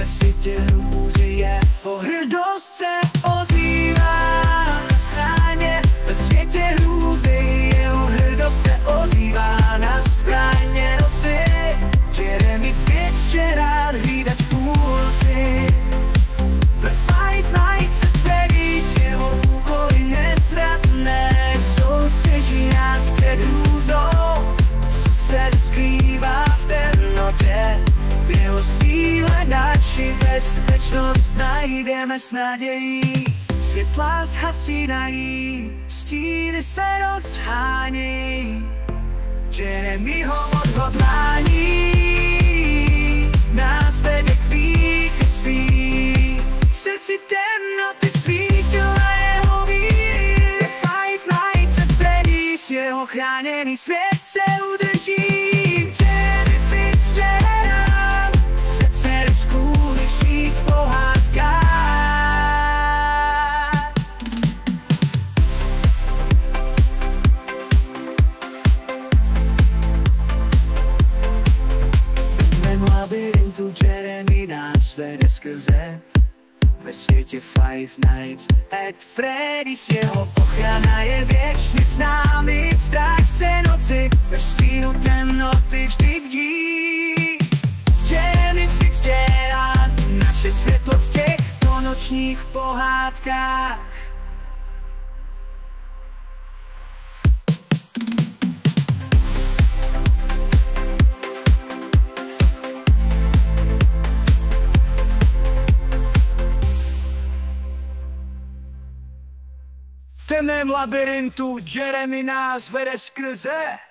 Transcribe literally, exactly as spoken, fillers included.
Ve světě hrůzy jeho hrdost se ozývá na straně. Ve světě hrůzy jeho hrdost se ozývá na straně noci. Jeremy Fitzgerald, hlídač půlci. Ve Five Nights at Freddy's jeho úkoly nezradné. Soustředí nás před hrůzou, co se skrývá v temnotě. V jeho síle naši bezpečnost najdeme s nadějí. Světla zhasínají, stíny se rozhánějí. Jeremyho odhodlání nás vede k vítězství. V srdci temnoty svítila jeho víry. The Five Nights at Freddy's jeho chráněný svět se udrží. Jeremy Fitzgerald se dcery v skutečných pohádkách. V labirintu Jeremy nás vede skrze. Ve světě Five Nights at Freddy's jeho ochrana je věčně s námi. Strážce noci ve stínu temnoty vždy bdí. Jeremy Fitzgerald, naše světlo v těchto nočních pohádkách. V temném labirintu Jeremy nás vede skrze.